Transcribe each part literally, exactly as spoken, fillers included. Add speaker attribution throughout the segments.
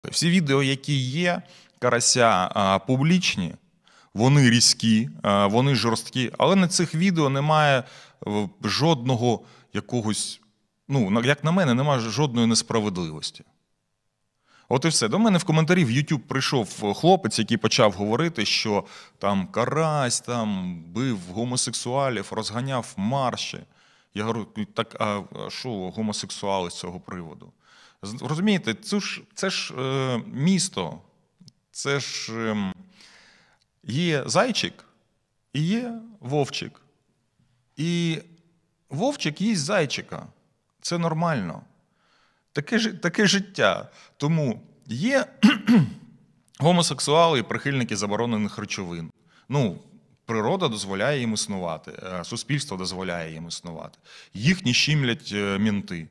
Speaker 1: Всі відео, які є, Карася, а, публічні, вони різкі, а, вони жорсткі, але на цих відео немає е, жодного якогось, ну, як на мене, немає жодної несправедливості. От і все. До мене в коментарі в YouTube прийшов хлопець, який почав говорити, що там Карась там бив гомосексуалів, розганяв марші. Я говорю, так, а що гомосексуали з цього приводу? Розумієте, це ж, це ж е, місто, це ж е, є зайчик і є вовчик. І вовчик їсть зайчика. Це нормально. Таке, таке життя. Тому є гомосексуали і прихильники заборонених речовин. Ну, природа дозволяє їм існувати, суспільство дозволяє їм існувати. Їх не щемлять мінти.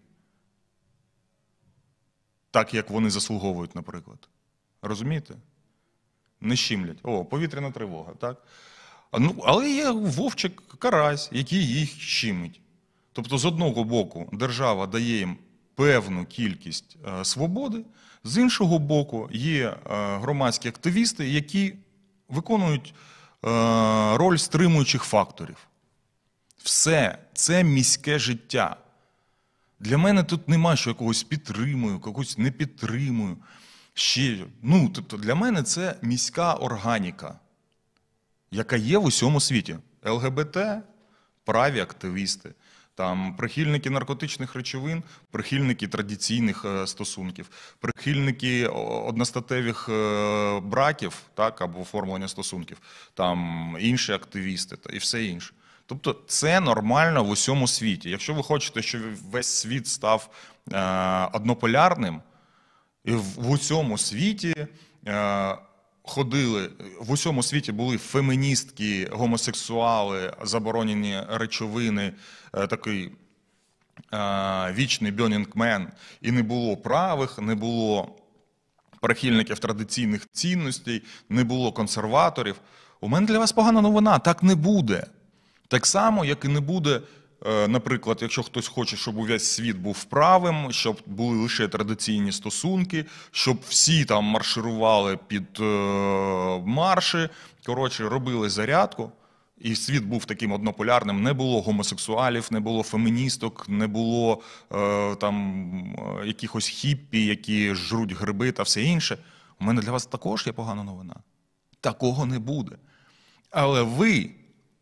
Speaker 1: Так, як вони заслуговують, наприклад. Розумієте? Не щемлять. О, повітряна тривога, так? Ну, але є вовчик Карась, який їх щемить. Тобто, з одного боку, держава дає їм певну кількість е, свободи, з іншого боку, є е, громадські активісти, які виконують е, роль стримуючих факторів. Все, це міське життя. Для мене тут нема, що я когось підтримую, когось не підтримую. Ще, ну, тобто для мене це міська органіка, яка є в усьому світі. ЛГБТ – праві активісти. Там прихильники наркотичних речовин, прихильники традиційних стосунків, прихильники одностатевих браків, так, або оформлення стосунків, там інші активісти і все інше. Тобто це нормально в усьому світі. Якщо ви хочете, щоб весь світ став е, однополярним, і в, в усьому світі е, ходили, в усьому світі були феміністки, гомосексуали, заборонені речовини, е, такий е, вічний Burning Man, і не було правих, не було прихильників традиційних цінностей, не було консерваторів. У мене для вас погана новина, так не буде. Так само, як і не буде, наприклад, якщо хтось хоче, щоб увесь світ був правим, щоб були лише традиційні стосунки, щоб всі там марширували під марші, коротше, робили зарядку, і світ був таким однополярним, не було гомосексуалів, не було феміністок, не було там якихось хіппі, які жруть гриби та все інше. У мене для вас також є погана новина. Такого не буде. Але ви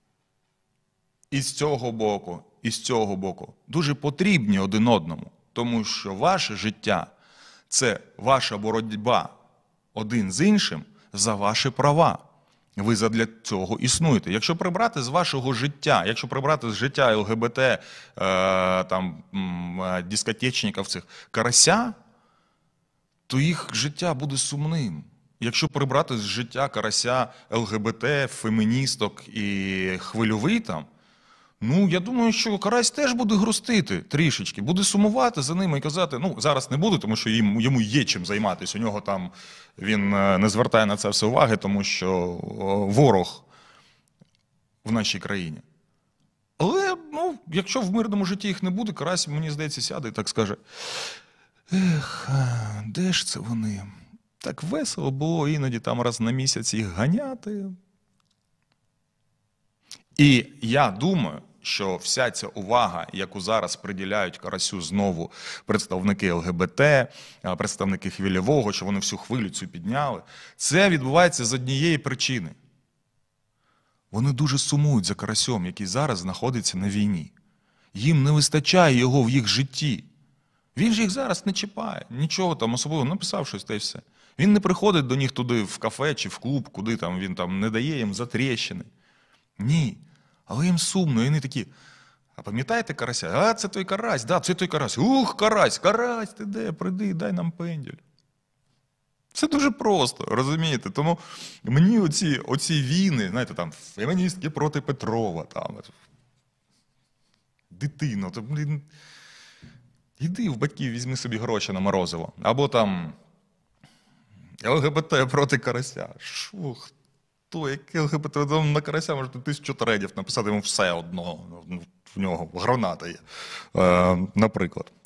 Speaker 1: і з цього боку, і з цього боку дуже потрібні один одному, тому що ваше життя – це ваша боротьба один з іншим за ваші права. Ви задля цього існуєте. Якщо прибрати з вашого життя, якщо прибрати з життя ЛГБТ, е, там, дискотечників цих Карася, то їх життя буде сумним. Якщо прибрати з життя Карася ЛГБТ, феміністок і хвильовий там, ну, я думаю, що Карась теж буде грустити трішечки, буде сумувати за ними і казати, ну, зараз не буде, тому що їм, йому є чим займатися. У нього там, він не звертає на це все уваги, тому що ворог в нашій країні. Але, ну, якщо в мирному житті їх не буде, Карась, мені здається, сяде і так скаже, ех, де ж це вони? Так весело було іноді там раз на місяць їх ганяти. І я думаю, що вся ця увага, яку зараз приділяють Карасю знову представники ЛГБТ, представники хвильового, що вони всю хвилю цю підняли, це відбувається з однієї причини. Вони дуже сумують за Карасем, який зараз знаходиться на війні. Їм не вистачає його в їх житті. Він же їх зараз не чіпає, нічого там особливо, написав щось та й все. Він не приходить до них туди в кафе чи в клуб, куди там він там не дає їм затрещини. Ні. Але їм сумно, і вони такі, а пам'ятаєте Карася? А, це той Карась, да, це той Карась. Ух, Карась, Карась, ти де, прийди, дай нам пендюль. Це дуже просто, розумієте? Тому мені оці, оці війни, знаєте, там, феміністки проти Петрова, там, дитино, то, блін, іди в батьків, візьми собі гроші на морозиво. Або там ЛГБТ проти Карася. Шух. То, яке ЛГБТ, на Карася можете тисячу тредів написати, йому все одно, в нього граната є, е, наприклад.